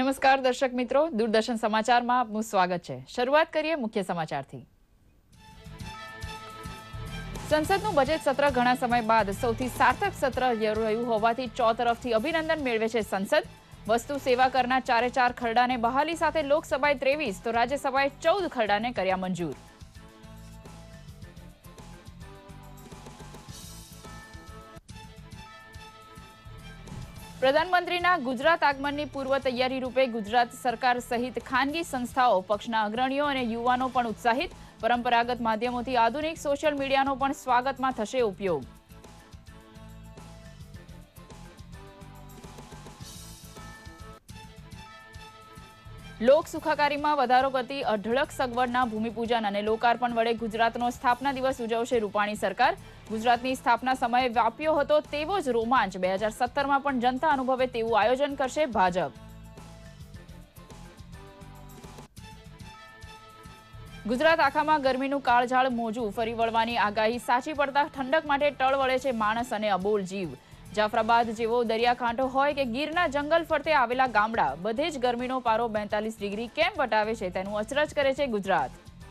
નમસ્કાર દર્શક મિત્રો, દૂરદર્શન સમાચારમાં આપનું સ્વાગત છે। શરૂઆત કરીએ મુખ્ય સમાચારથી। સંસદનું બજેટ સત્ર ઘણા સમય બાદ સૌથી સાર્થક સત્ર રહ્યું હોવાથી ચોતરફથી અભિનંદન મેળવે છે સંસદ। વસ્તુ સેવા કરના 4 ખરડાને બહાલી સાથે લોકસભાએ 23 તો રાજ્યસભાએ 14 ખરડાને કર્યા મંજૂર। પ્રધાનમંત્રીના ગુજરાત આગમનની પૂર્વ તૈયારી રૂપે ગુજરાત સરકાર સહિત ખાનગી સંસ્થાઓ, પક્ષના અગ્રણીઓ અને યુવાનો પણ ઉત્સાહિત। પરંપરાગત માધ્યમોથી આધુનિક સોશિયલ મીડિયાનો પણ સ્વાગતમાં થશે ઉપયોગ। લોક સુખાકારીમાં વધારો કરતી અઢળક સગવડના ભૂમિપૂજન અને લોકાર્પણ વડે ગુજરાતનો સ્થાપના દિવસ ઉજવશે રૂપાણી સરકાર। ગુજરાતની સ્થાપના સમયે વ્યાપ્યો હતો તેવો જ રોમાંચ 2017માં પણ જનતા અનુભવે તેવું આયોજન કરશે ભાજપ। ગુજરાત આખામાં ગરમીનું કાળઝાળ મોજું ફરી વળવાની આગાહી સાચી પડતા ઠંડક માટે ટળ વળે છે માણસ અને અબોલ જીવ। જાફરાબાદ જેવો દરિયાકાંઠો હોય કે ગીરના જંગલ ફરતે આવેલા ગામડા, બધે જ ગરમીનો પારો 42 ડિગ્રી કેમ વટાવે છે તેનું અચરજ કરે છે ગુજરાત।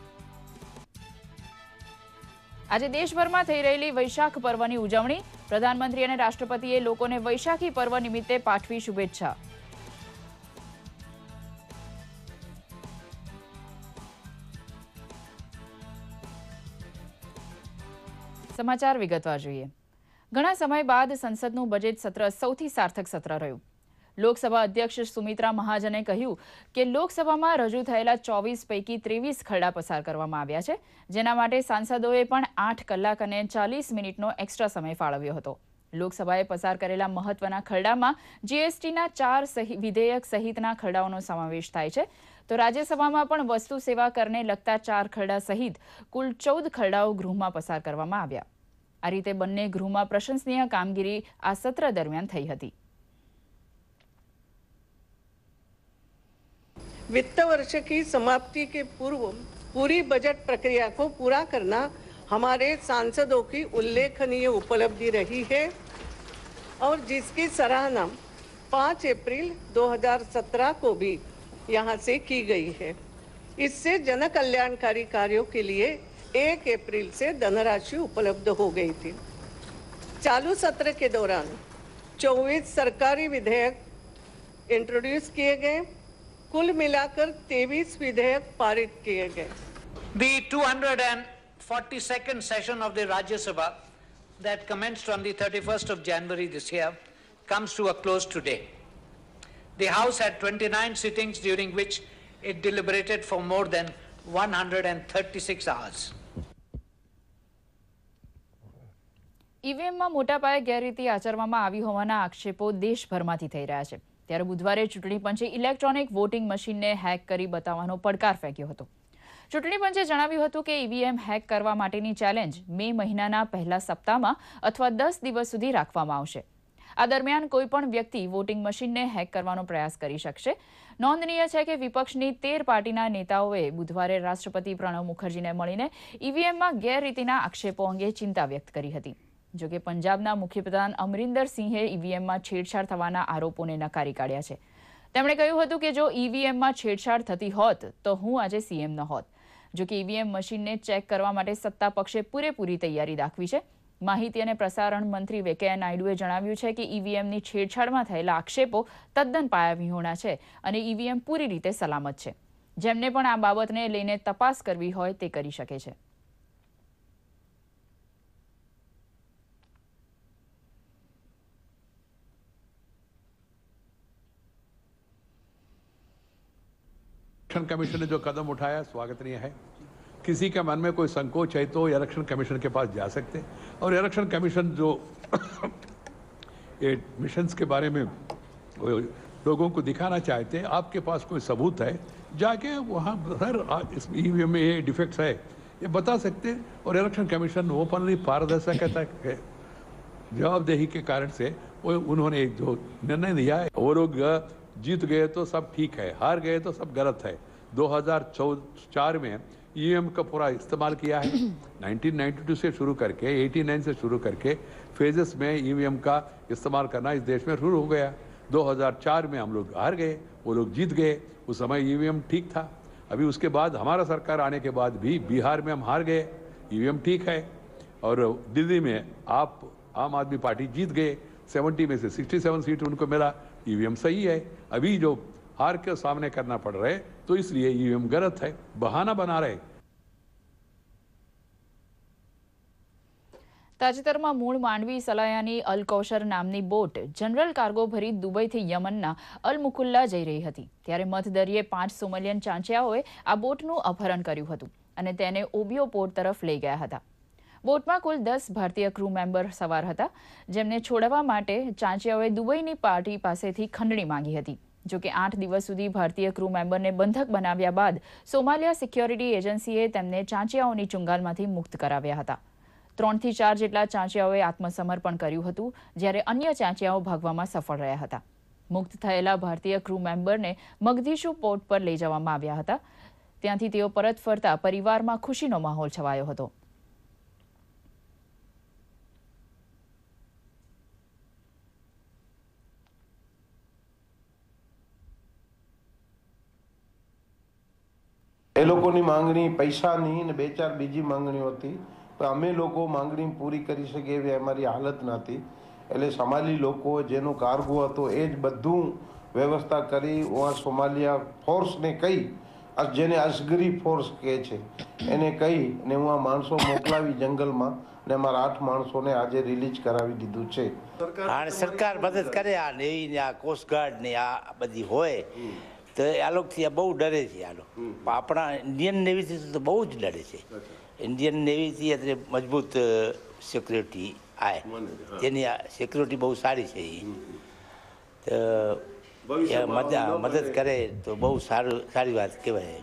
આજે દેશભરમાં થઈ રહેલી વૈશાખ પર્વની ઉજવણી। પ્રધાનમંત્રી અને રાષ્ટ્રપતિએ લોકોને વૈશાખી પર્વ નિમિત્તે પાઠવી શુભેચ્છા। સમાચાર વિગતવાર જોઈએ। ઘણા સમય બાદ સંસદનું બજેટ સત્ર સૌથી સાર્થક સત્ર રહ્યું। લોકસભા અધ્યક્ષ સુમિત્રા મહાજને કહ્યું કે લોકસભામાં રજૂ થયેલા 24 પૈકી 23 ખરડા પસાર કરવામાં આવ્યા છે, જેના માટે સાંસદોએ પણ 8 કલાક અને 40 મિનિટનો એક્સ્ટ્રા સમય ફાળવ્યો હતો। લોકસભાએ પસાર કરેલા મહત્વના ખરડામાં જીએસટીના 4 વિધેયક સહિતના ખરડાઓનો સમાવેશ થાય છે, તો રાજ્યસભામાં પણ વસ્તુ સેવા કરને લગતા 4 ખરડા સહિત કુલ 14 ખરડાઓ ગૃહમાં પસાર કરવામાં આવ્યા। આ રીતે બંને ગૃહમાં પ્રશંસનીય કામગીરી આ સત્ર દરમિયાન થઈ હતી। वित्त वर्ष की समाप्ति के पूर्व पूरी बजट प्रक्रिया को पूरा करना हमारे सांसदों की उल्लेखनीय उपलब्धि रही है और जिसकी सराहना 5 अप्रैल 2017 को भी यहाँ से की गई है। इससे जन कल्याणकारी कार्यों के लिए 1 अप्रैल से धनराशि उपलब्ध हो गई थी। चालू सत्र के दौरान 24 सरकारी विधेयक इंट्रोड्यूस किए गए। कुल मिलाकर 23 विधेयक पारित किए गए। The 242nd session of the Rajya Sabha that commenced on the 31st of January this year comes to a close today. The House had 29 sittings during which it deliberated for more than 136 hours. ઈવીએમમાં મોટા પાયે ગેરરીતિ આચરવામાં આવી હોવાના આક્ષેપો દેશભરમાંથી થઈ રહ્યા છે। ત્યારે બુધવારે ચૂંટણી પંચે ઇલેક્ટ્રોનિક વોટિંગ મશીનને હેક કરી બતાવવાનો પડકાર ફેંક્યો હતો। ચૂંટણી પંચે જણાવ્યું હતું કે ઈવીએમ હેક કરવા માટેની ચેલેન્જ મે મહિનાના પહેલા સપ્તાહમાં અથવા 10 દિવસ સુધી રાખવામાં આવશે। આ દરમિયાન કોઈપણ વ્યક્તિ વોટિંગ મશીનને હેક કરવાનો પ્રયાસ કરી શકશે। નોંધનીય છે કે વિપક્ષની 13 પાર્ટીના નેતાઓએ બુધવારે રાષ્ટ્રપતિ પ્રણવ મુખર્જીને મળીને ઈવીએમમાં ગેરરીતિના આક્ષેપો અંગે ચિંતા વ્યક્ત કરી હતી। જો કે પંજાબના મુખ્યપ્રધાન અમરિન્દર સિંહે ઈવીએમમાં છેડછાડ થવાના આરોપોને નકારી કાઢ્યા છે। તેમણે કહ્યું હતું કે જો ઈવીએમમાં છેડછાડ થતી હોત તો હું આજે સીએમ ન હોત। જો કે ઈવીએમ મશીનને ચેક કરવા માટે સત્તા પક્ષે પૂરેપૂરી તૈયારી દાખવી છે। માહિતી અને પ્રસારણ મંત્રી વેંકૈયા નાયડુએ જણાવ્યું છે કે ઈવીએમની છેડછાડમાં થયેલા આક્ષેપો તદ્દન પાયાવિહોણા છે અને ઈવીએમ પૂરી રીતે સલામત છે। જેમને પણ આ બાબતને લઈને તપાસ કરવી હોય તે કરી શકે છે। इलेक्शन कमीशन ने जो कदम उठाया स्वागतनीय है। किसी के मन में कोई संकोच है तो इलेक्शन कमीशन के पास जा सकते हैं और इलेक्शन कमीशन जो ये मिशंस के बारे में लोगों को दिखाना चाहते हैं, आपके पास कोई सबूत है जाके वहाँ सर इस ईवीएम में ये डिफेक्ट्स है ये बता सकते हैं और इलेक्शन कमीशन ओपनली पारदर्शिता है जवाबदेही के कारण से वो उन्होंने जो निर्णय दिया है वो लोग जीत गए तो सब ठीक है, हार गए तो सब गलत है। 2004 में ईवीएम का पूरा इस्तेमाल किया है। 1992 से शुरू करके 89 से शुरू करके फेजेस में ईवीएम का इस्तेमाल करना इस देश में शुरू हो गया। 2004 में हम लोग हार गए, वो लोग जीत गए। उस समय ईवीएम ठीक था। अभी उसके बाद हमारा सरकार आने के बाद भी बिहार में हम हार गए, ईवीएम ठीक है। और दिल्ली में आप आम आदमी पार्टी जीत गए, 70 में से 67 सीट उनको मिला, ईवीएम सही है। अभी जो हार के सामने करना पड़ रहा है तो इसलिए ईवीएम गलत है, बहाना बना रहे। તાજેતરમાં મૂળ માંડવી સલાયાની અલ કૌશર નામની બોટ જનરલ કાર્ગો ભરી દુબઈથી યમનના અલ મુકુલ્લા જઈ રહી હતી, ત્યારે મધદરિયે 5 સોમાલિયન ચાંચિયાઓએ આ બોટનું અપહરણ કર્યું હતું અને તેને ઓબિયો પોર્ટ તરફ લઈ ગયા હતા। બોટમાં કુલ 10 ભારતીય ક્રૂ મેમ્બર સવાર હતા, જેમને છોડવા માટે ચાંચિયાઓએ દુબઈની પાર્ટી પાસેથી ખંડણી માંગી હતી। જો કે 8 દિવસ સુધી ભારતીય ક્રૂ મેમ્બરને બંધક બનાવ્યા બાદ સોમાલિયા સિક્યોરિટી એજન્સીએ તેમને ચાંચિયાઓની ચુંગાલમાંથી મુક્ત કરાવ્યા હતા। 3 થી 4 જેટલા ચાંચિયાઓએ આત્મસમર્પણ કર્યું હતું, જ્યારે અન્ય ચાંચિયાઓ ભાગવામાં સફળ રહ્યા હતા। મુક્ત થયેલા ભારતીય ક્રૂ મેમ્બરને મગદીશુ પોર્ટ પર લઈ જવામાં આવ્યા હતા। ત્યાંથી તેઓ પરત ફરતા પરિવારમાં ખુશીનો માહોલ છવાયો હતો। એ લોકોની માંગણી પૈસાની ને 2-4 બીજી માંગણીઓ હતી, પણ અમે લોકો માંગણી પૂરી કરી શકીએ એવી અમારી હાલત નહોતી। એટલે સોમાલી લોકો જેનો કાર્ગો હતો એ જ બધું વ્યવસ્થા કરી વहाँ સોમાલિયા ફોર્સને કહી, જેને અસગરી ફોર્સ કહે છે એને કહી ને વहाँ માણસો મોકલાવી જંગલમાં ને અમારા 8 માણસોને આજે રિલીઝ કરાવી દીધું છે। સરકાર મદદ કરે આ નેવી ને આ કોસ્ટગાર્ડ ને આ બધી હોય તો આ લોકોથી બહુ ડરે છે। આ લોકો આપણા ઇન્ડિયન નેવીથી તો બહુ જ ડરે છે। ઇન્ડિયન નેવીથી અત્યારે મજબૂત સિક્યુરિટી આવે, તેની સિક્યુરિટી બહુ સારી છે। તો મદદ કરે તો બહુ સારી વાત કહેવાય।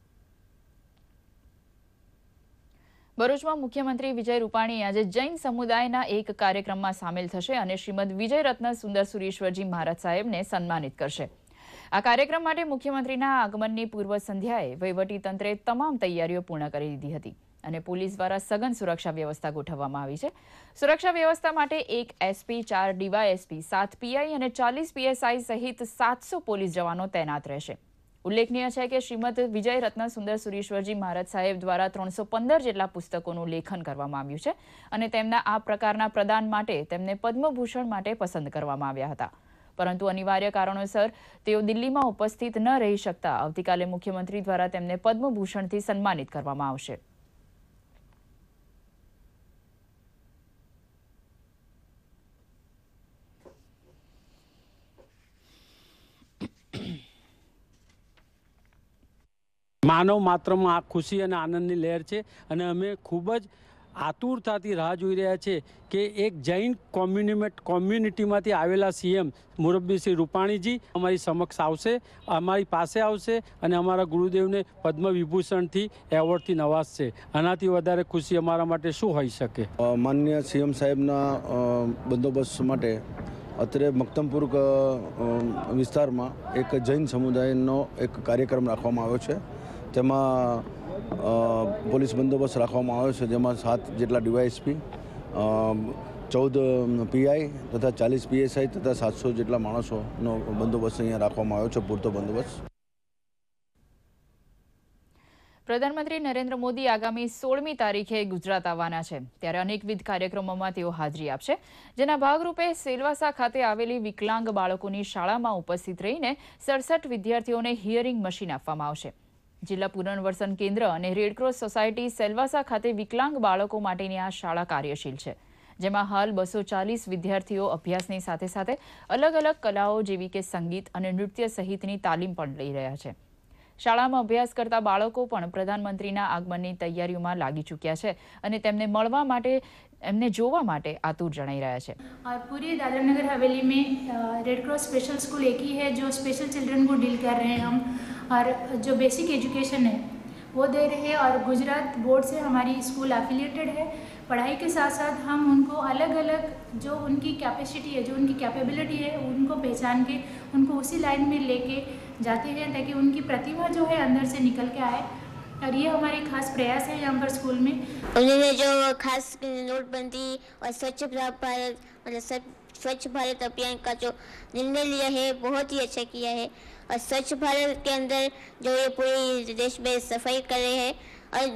ભરૂચમાં મુખ્યમંત્રી વિજય રૂપાણી આજે જૈન સમુદાયના એક કાર્યક્રમમાં સામેલ થશે અને શ્રીમદ વિજય રત્ન સુંદર સુરીશ્વરજી મહારાજ સાહેબને સન્માનિત કરશે। આ કાર્યક્રમ માટે મુખ્યમંત્રીના આગમનની પૂર્વ સંધ્યાએ વહીવટી તંત્રે તમામ તૈયારીઓ પૂર્ણ કરી દીધી હતી અને પોલીસ દ્વારા સઘન સુરક્ષા વ્યવસ્થા ગોઠવવામાં આવી છે। સુરક્ષા વ્યવસ્થા માટે 1 એસપી, 4 ડીવાયએસપી, 7 પીઆઈ અને 40 પીએસઆઈ સહિત 700 પોલીસ જવાનો તૈનાત રહેશે। ઉલ્લેખનીય છે કે શ્રીમદ વિજય રત્ન સુંદર સુરીશ્વરજી મહારાજ સાહેબ દ્વારા 315 જેટલા પુસ્તકોનું લેખન કરવામાં આવ્યું છે અને તેમના આ પ્રકારના પ્રદાન માટે તેમને પદ્મભૂષણ માટે પસંદ કરવામાં આવ્યા હતા, પરંતુ અનિવાર્ય કારણોસર તેઓ દિલ્હીમાં ઉપસ્થિત ન રહી શકતા આવતીકાલે મુખ્યમંત્રી દ્વારા તેમને પદ્મભૂષણથી સન્માનિત કરવામાં આવશે। માનવ માત્રમાં આ ખુશી અને આનંદની લહેર છે અને અમે ખૂબ જ આતુરતાથી રાહ જોઈ રહ્યા છે કે એક જૈન કોમ્યુનિટીમાંથી આવેલા સીએમ મુરબ્બી શ્રી રૂપાણીજી અમારી સમક્ષ આવશે, અમારી પાસે આવશે અને અમારા ગુરુદેવને પદ્મ વિભૂષણથી એવોર્ડથી નવાજશે। આનાથી વધારે ખુશી અમારા માટે શું હોઈ શકે। માનનીય સીએમ સાહેબના બંદોબસ્ત માટે અત્યારે મક્તમપુર વિસ્તારમાં એક જૈન સમુદાયનો એક કાર્યક્રમ રાખવામાં આવ્યો છે। તેમાં પોલીસ બંદોબસ્ત રાખવામાં આવ્યો છે, જેમાં 7 જેટલા ડીવાયએસપી, 14 પીઆઈ તથા 40 પીએસઆઈ તથા 700 જેટલા માણસોનો બંદોબસ્ત અહીંયા રાખવામાં આવ્યો છે, પૂરતો બંદોબસ્ત। પ્રધાનમંત્રી નરેન્દ્ર મોદી આગામી 16મી તારીખે ગુજરાત આવવાના છે, ત્યારે અનેકવિધ કાર્યક્રમોમાં તેઓ હાજરી આપશે, જેના ભાગરૂપે સેલવાસા ખાતે આવેલી વિકલાંગ બાળકોની શાળામાં ઉપસ્થિત રહીને 67 વિદ્યાર્થીઓને હિયરિંગ મશીન આપવામાં આવશે। જિલ્લા પુનર્વસન કેન્દ્ર અને રેડક્રોસ સોસાયટી સેલવાસા ખાતે વિકલાંગ બાળકો માટેની આ શાળા કાર્યશીલ છે, જેમાં હાલ 240 વિદ્યાર્થીઓ અભ્યાસની સાથે સાથે અલગ અલગ કલાઓ જેવી કે સંગીત અને નૃત્ય સહિતની તાલીમ પણ લઈ રહ્યા છે। શાળામાં અભ્યાસ કરતા બાળકો પણ પ્રધાનમંત્રીના આગમનની તૈયારીઓમાં લાગી ચૂક્યા છે અને તેમને મળવા માટે, એમને જોવા માટે આતુર જણાઈ રહ્યા છે। और पूरी दादरा नगर हवेली में रेड क्रॉस स्पेशल स्कूल एक ही है जो स्पेशल चिल्ड्रन को डील कर रहे हैं हम, और जो बेसिक एजुकेशन है वो दे रहे हैं। और गुजरात बोर्ड से हमारी स्कूल एफिलिएटेड है। पढ़ाई के साथ साथ हम उनको अलग अलग जो उनकी कैपेसिटी है, जो उनकी कैपेबिलिटी है, उनको पहचान के उनको उसी लाइन में लेके जाते हैं ताकि उनकी प्रतिभा जो है अंदर से निकल के आए और ये हमारे खास प्रयास है यहाँ पर स्कूल में। उन्होंने जो खास नोटबंदी और स्वच्छ भारत मतलब स्वच्छ भारत अभियान का जो निर्णय लिया है बहुत ही अच्छा किया है। और स्वच्छ भारत के अंदर जो ये पूरे देश में सफाई कर रहे हैं और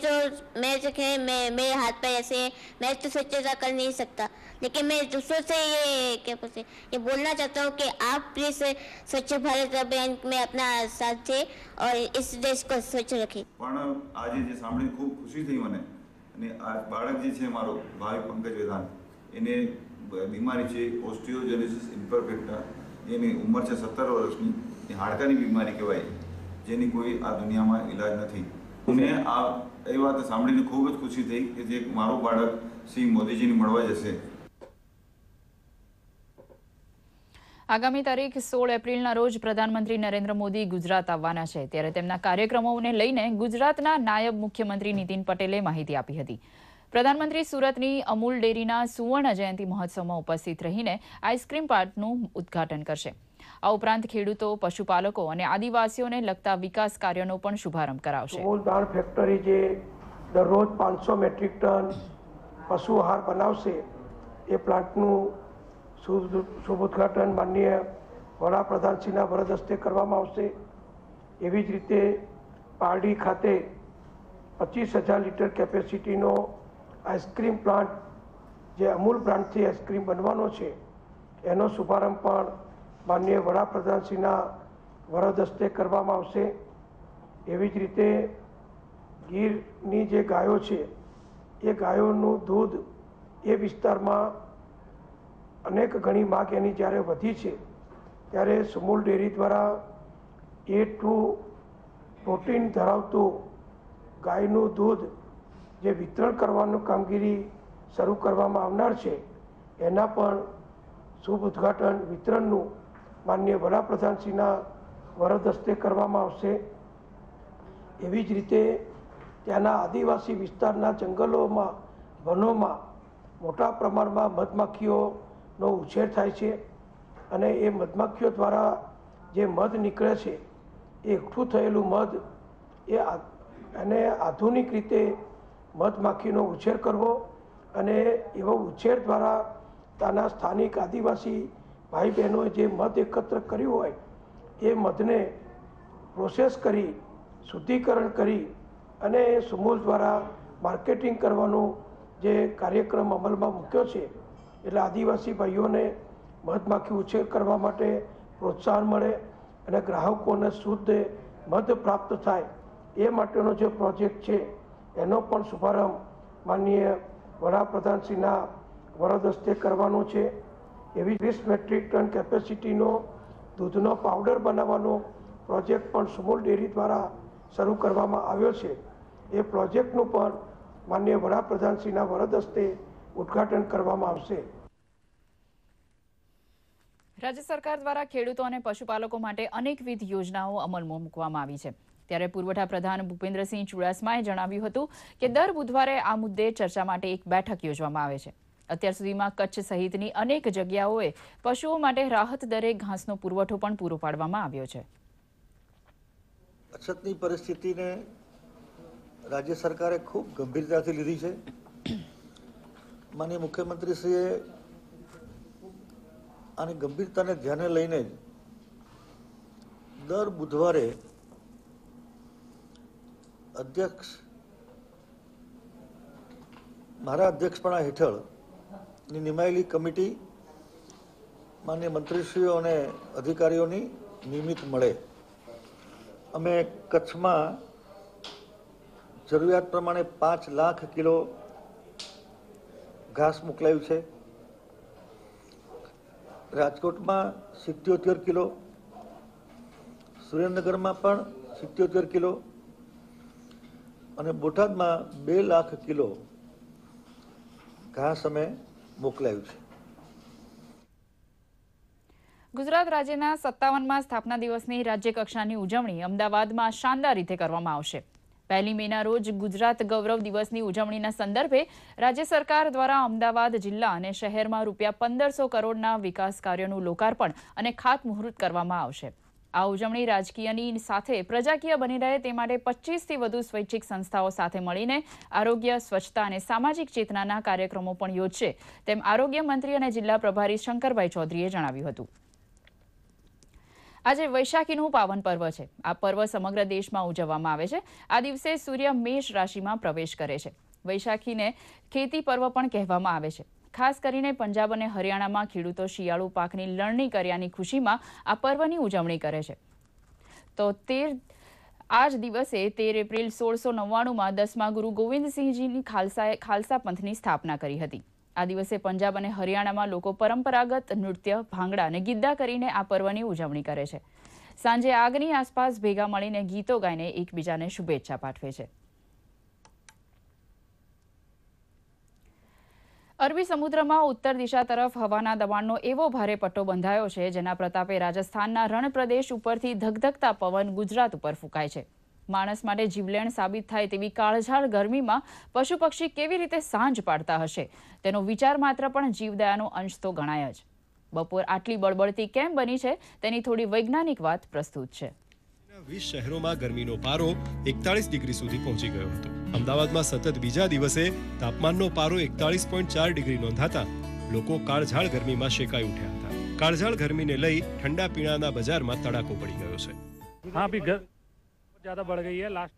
मेरे हाथ पर ऐसे मैं तो स्वच्छता कर नहीं सकता, लेकिन मैं दूसरों से ये बोलना चाहता हूँ कि आप प्लीज स्वच्छ भारत अभियान में अपना साथ दें और इस देश को स्वच्छ रखें। પણ આજે જે સાંભળીને ખૂબ ખુશી થઈ મને, અને આ બાળક જે છે મારો ભાઈ પંકજ વેદાંત, એને બીમારી છે ઓસ્ટિયોજેનેસિસ ઇમ્પરફેક્ટા, એની ઉંમર છે 17 વર્ષની, એ હાડકાની બીમારી કહેવાય જેની કોઈ આ દુનિયામાં ઇલાજ નથી. મને એ વાત સાંભળીને ખૂબ જ ખુશી થઈ કે જે મારો બાળક શ્રી મોદીજીને મળવા જશે. આગામી તારીખ 16 એપ્રિલના રોજ પ્રધાનમંત્રી નરેન્દ્ર મોદી ગુજરાત આવવાના છે, ત્યારે તેમના કાર્યક્રમોને લઈને ગુજરાતના નાયબ મુખ્યમંત્રી નીતિન પટેલે માહિતી આપી હતી. પ્રધાનમંત્રી સુરતની અમૂલ ડેરીના સુવર્ણ જયંતિ મહોત્સવમાં ઉપસ્થિત રહીને આઈસ્ક્રીમ પાર્કનું ઉદ્ઘાટન કરશે. આ ઉપરાંત ખેડૂતો, પશુપાલકો અને આદિવાસીઓને લગતા વિકાસ કાર્યોનો પણ શુભારંભ કરાવશે. અમૂલ દાણ ફેક્ટરી જે દરરોજ 500 મેટ્રિક ટન પશુ આહાર બનાવશે, એ પ્લાન્ટનું શુભ ઉદ્ઘાટન માનનીય વડાપ્રધાનશ્રીના વરદ હસ્તે કરવામાં આવશે. એવી જ રીતે પારડી ખાતે 25,000 લીટર કેપેસિટીનો આઈસ્ક્રીમ પ્લાન્ટ જે અમૂલ બ્રાન્ડથી આઈસ્ક્રીમ બનવાનો છે, એનો શુભારંભ પણ માનનીય વડાપ્રધાનશ્રીના વરદ હસ્તે કરવામાં આવશે. એવી જ રીતે ગીરની જે ગાયો છે, એ ગાયોનું દૂધ એ વિસ્તારમાં અનેક ઘણી માગ એની જ્યારે વધી છે, ત્યારે સુમૂલ ડેરી દ્વારા A2 પ્રોટીન ધરાવતું ગાયનું દૂધ જે વિતરણ કરવાનું કામગીરી શરૂ કરવામાં આવનાર છે, એના પણ શુભ ઉદ્ઘાટન વિતરણનું માનનીય વડાપ્રધાનશ્રીના વરદ હસ્તે કરવામાં આવશે. એવી જ રીતે ત્યાંના આદિવાસી વિસ્તારના જંગલોમાં, વનોમાં મોટા પ્રમાણમાં મધમાખીઓનો ઉછેર થાય છે અને એ મધમાખીઓ દ્વારા જે મધ નીકળે છે, એ એકઠું થયેલું મધ એને આધુનિક રીતે મધમાખીનો ઉછેર કરવો અને એવો ઉછેર દ્વારા ત્યાંના સ્થાનિક આદિવાસી ભાઈ બહેનોએ જે મધ એકત્ર કર્યું હોય, એ મધને પ્રોસેસ કરી શુદ્ધિકરણ કરી અને સુમૂલ દ્વારા માર્કેટિંગ કરવાનો જે કાર્યક્રમ અમલમાં મૂક્યો છે, એટલે આદિવાસી ભાઈઓને મધમાખી ઉછેર કરવા માટે પ્રોત્સાહન મળે અને ગ્રાહકોને શુદ્ધ મધ પ્રાપ્ત થાય, એ માટેનો જે પ્રોજેક્ટ છે એનો પણ શુભારંભ માનનીય વડાપ્રધાનશ્રીના વરદ હસ્તે કરવાનો છે. એવી 20 મેટ્રિક ટન કેપેસિટીનો દૂધનો પાવડર બનાવવાનો પ્રોજેક્ટ પણ સુમૂલ ડેરી દ્વારા શરૂ કરવામાં આવ્યો છે. એ પ્રોજેક્ટનું પણ માનનીય વડાપ્રધાનશ્રીના વરદ હસ્તે ઉદ્ઘાટન કરવામાં આવશે. રાજ્ય સરકાર દ્વારા ખેડૂતો અને પશુપાલકો માટે અનેકવિધ યોજનાઓ અમલમાં મૂકવામાં આવી છે, ત્યારે પુરવઠા પ્રધાન ભૂપેન્દ્રસિંહ ચુડાસમાએ જણાવ્યું હતું કે દર બુધવારે આ મુદ્દે ચર્ચા માટે એક બેઠક યોજવામાં આવે છે. અત્યાર સુધીમાં કચ્છ સહિતની અનેક જગ્યાઓએ પશુઓ માટે રાહત દરે ઘાસનો પુરવઠો પણ પૂરો પાડવામાં આવ્યો છે. અછતની પરિસ્થિતિને રાજ્ય સરકારે ખૂબ ગંભીરતાથી લીધી છે. માનનીય મુખ્યમંત્રીશ્રીએ આની ગંભીરતાને ધ્યાને લઈને જ દર બુધવારે મારા અધ્યક્ષપણા હેઠળની નિમાયેલી કમિટી માનનીય મંત્રીશ્રીઓ અને અધિકારીઓની નિયમિત મળે. અમે કચ્છમાં જરૂરિયાત પ્રમાણે 5 લાખ કિલો ઘાસ મોકલાયું છે. રાજકોટમાં 77 કિલો, સુરેન્દ્રનગરમાં પણ 77 કિલો અને બોટાદમાં 2 લાખ કિલો ઘાસ અમે મોકલાયું છે. ગુજરાત રાજ્યના 57મા સ્થાપના દિવસની રાજ્ય કક્ષાની ઉજવણી અમદાવાદમાં શાનદાર રીતે કરવામાં આવશે. 1 મેના રોજ ગુજરાત ગૌરવ દિવસની ઉજવણીના સંદર્ભે રાજ્ય સરકાર દ્વારા અમદાવાદ જિલ્લા અને શહેરમાં ₹1500 કરોડના વિકાસ કાર્યોનું લોકાર્પણ અને ખાતમુહૂર્ત કરવામાં આવશે. આ ઉજવણી રાજકીયની સાથે પ્રજાકીય બની રહે તે માટે 25થી વધુ સ્વૈચ્છિક સંસ્થાઓ સાથે મળીને આરોગ્ય, સ્વચ્છતા અને સામાજિક ચેતનાના કાર્યક્રમો પણ યોજશે તેમ આરોગ્ય મંત્રી અને જિલ્લા પ્રભારી શંકરભાઈ ચૌધરીએ જણાવ્યું હતું. આજે વૈશાખીનું પાવન પર્વ છે. આ પર્વ સમગ્ર દેશમાં ઉજવવામાં આવે છે. આ દિવસે સૂર્ય મેષ રાશિમાં પ્રવેશ કરે છે. વૈશાખીને ખેતી પર્વ પણ કહેવામાં આવે છે. ખાસ કરીને પંજાબ અને હરિયાણામાં ખેડૂતો શિયાળુ પાકની લણણી કર્યાની ખુશીમાં આ પર્વની ઉજવણી કરે છે. તો આ જ દિવસે 13 એપ્રિલ 1699માં 10મા ગુરુ ગોવિંદસિંહજીની ખાલસા પંથની સ્થાપના કરી હતી. આ દિવસે પંજાબ અને હરિયાણામાં લોકો પરંપરાગત નૃત્ય, ભાંગડા અને ગિદ્દા કરીને આ પર્વની ઉજવણી કરે છે. સાંજે આગની આસપાસ ભેગા મળીને ગીતો ગાઈને એકબીજાને શુભેચ્છા પાઠવે છે. અરબી સમુદ્રમાં ઉત્તર દિશા તરફ હવાના દબાણનો એવો ભારે પટ્ટો બંધાયો છે જેના પ્રતાપે રાજસ્થાનના રણ પ્રદેશ ઉપરથી ધગધગતા પવન ગુજરાત ઉપર ફૂંકાય છે. માણસ માટે જીવલેણ સાબિત થાય તેવી કાળઝાળ ગરમીમાં પશુ પક્ષી કેવી રીતે સાંજ પાડતા હશે તેનો વિચાર માત્ર પણ જીવદયાનો અંશ તો ગણાય જ. બપોર આટલી બળબડતી કેમ બની છે તેની થોડી વૈજ્ઞાનિક વાત પ્રસ્તુત છે. 20 શહેરોમાં ગરમીનો પારો 41 ડિગ્રી સુધી પહોંચી ગયો હતો. અમદાવાદમાં સતત બીજા દિવસે તાપમાનનો પારો 41.4 ડિગ્રી નોંધાતા લોકો કાળઝાળ ગરમીમાં શેકાઈ ઉઠ્યા હતા. કાળઝાળ ગરમીને લઈ ઠંડા પીણાના બજારમાં તડાકો પડી ગયો છે. हाँ अभी ज़्यादा बढ़ गई है लास्ट.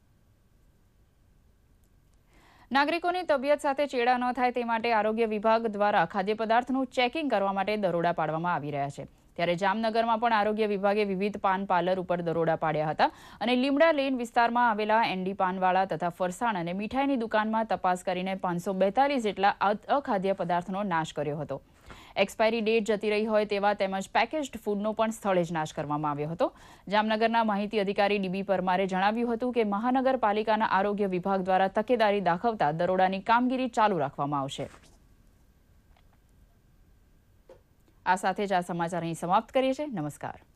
નાગરિકોની તબિયત સાથે ચેડા ન થાય તે માટે આરોગ્ય વિભાગ દ્વારા ખાદ્ય પદાર્થનું ચેકિંગ કરવા માટે દરોડા પાડવામાં આવી રહ્યા છે. ત્યારે જામનગરમાં પણ આરોગ્ય વિભાગે વિવિધ પાન પાર્લર ઉપર દરોડા પાડ્યા હતા અને લીમડા લેન વિસ્તારમાં આવેલા એનડી પાનવાળા તથા ફરસાણ અને મીઠાઈની દુકાનમાં તપાસ કરીને 542 જેટલા અખાદ્ય પદાર્થનો નાશ કર્યો હતો. એક્સપાયરી ડેટ જતી રહી હોય તેવા તેમજ પેકેજ્ડ ફૂડનો પણ સ્થળે જ નાશ કરવામાં આવ્યો હતો. જામનગરના માહિતી અધિકારી ડીબી પરમારે જણાવ્યું હતું કે મહાનગરપાલિકાના આરોગ્ય વિભાગ દ્વારા તકેદારી દાખવતા દરોડાની કામગીરી ચાલુ રાખવામાં આવશે. આ સાથે જ આ સમાચાર અહીં સમાપ્ત કરીએ છીએ. નમસ્કાર.